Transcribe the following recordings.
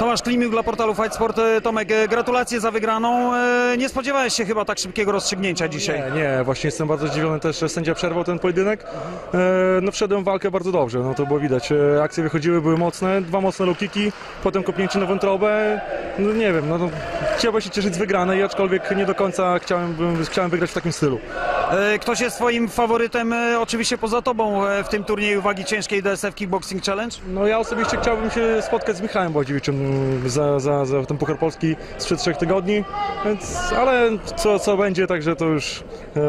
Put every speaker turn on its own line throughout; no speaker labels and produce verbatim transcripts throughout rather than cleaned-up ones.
Tomasz Klimiuk dla portalu Fight Sport. Tomek, gratulacje za wygraną. Nie spodziewałeś się chyba tak szybkiego rozstrzygnięcia dzisiaj?
Nie, nie, właśnie jestem bardzo zdziwiony też, że sędzia przerwał ten pojedynek. No wszedłem w walkę bardzo dobrze, no to było widać. Akcje wychodziły, były mocne, dwa mocne low kicki, potem kopnięcie na wątrobę. No nie wiem, no, no chciałbym się cieszyć z wygranej, aczkolwiek nie do końca chciałem, chciałem wygrać w takim stylu.
Ktoś jest twoim faworytem, oczywiście poza tobą, w tym turnieju wagi ciężkiej D S F Kickboxing Challenge?
No ja osobiście chciałbym się spotkać z Michałem Bładziewiczem za, za, za ten Puchar Polski sprzed trzech tygodni, więc, ale co, co będzie, także to już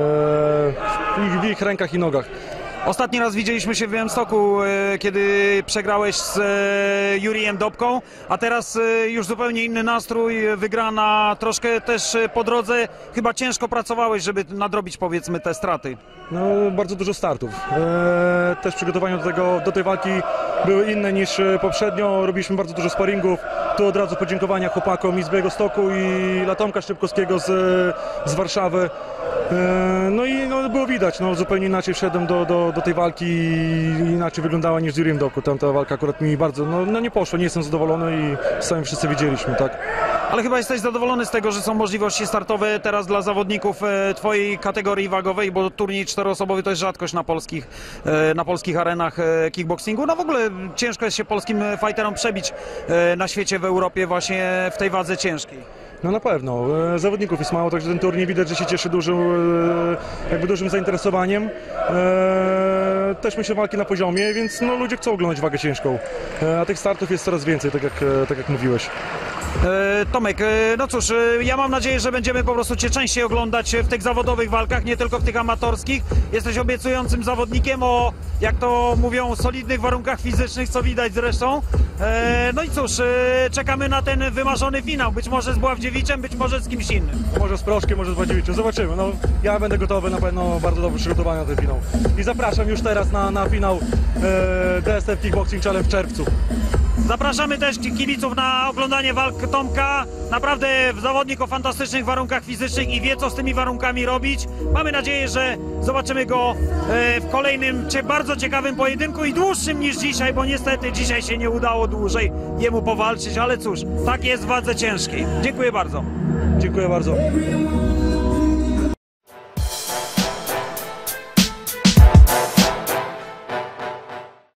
e, w ich rękach i nogach.
Ostatni raz widzieliśmy się w Białymstoku, kiedy przegrałeś z Jurijem Dobką, a teraz już zupełnie inny nastrój, wygrana troszkę też po drodze. Chyba ciężko pracowałeś, żeby nadrobić, powiedzmy, te straty.
No, bardzo dużo startów. E, też przygotowania do, tego, do tej walki były inne niż poprzednio. Robiliśmy bardzo dużo sparingów. Tu od razu podziękowania chłopakom i z Białegostoku, i dla Tomka Szczypkowskiego z, z Warszawy. E, no i no, było widać, no, zupełnie inaczej wszedłem do, do, do tej walki i inaczej wyglądała niż z Juriem Dobką. Tam ta walka akurat mi bardzo, no, no nie poszła, nie jestem zadowolony i sami wszyscy widzieliśmy, tak.
Ale chyba jesteś zadowolony z tego, że są możliwości startowe teraz dla zawodników e, twojej kategorii wagowej, bo turniej czteroosobowy to jest rzadkość na polskich, e, na polskich arenach e, kickboxingu. No w ogóle ciężko jest się polskim fighterom przebić e, na świecie, w Europie właśnie w tej wadze ciężkiej.
No na pewno. E, zawodników jest mało, także ten turniej widać, że się cieszy dużym, e, jakby dużym zainteresowaniem. E, też myślę, walki na poziomie, więc no, ludzie chcą oglądać wagę ciężką. E, a tych startów jest coraz więcej, tak jak, e, tak jak mówiłeś.
E, Tomek, e, no cóż, e, ja mam nadzieję, że będziemy po prostu Cię częściej oglądać w tych zawodowych walkach, nie tylko w tych amatorskich. Jesteś obiecującym zawodnikiem o, jak to mówią, solidnych warunkach fizycznych, co widać zresztą. E, no i cóż, e, czekamy na ten wymarzony finał, być może z Bławdziewiczem, być może z kimś innym.
Może z Proszkiem, może z Bładziewiczem, zobaczymy. No, ja będę gotowy, na pewno bardzo dobrze przygotowany na ten finał. I zapraszam już teraz na, na finał e, D S F Kickboxing Challenge w czerwcu.
Zapraszamy też kibiców na oglądanie walk Tomka. Naprawdę zawodnik o fantastycznych warunkach fizycznych i wie, co z tymi warunkami robić. Mamy nadzieję, że zobaczymy go w kolejnym, bardzo ciekawym pojedynku i dłuższym niż dzisiaj, bo niestety dzisiaj się nie udało dłużej jemu powalczyć, ale cóż, tak jest w wadze ciężkiej. Dziękuję bardzo.
Dziękuję bardzo.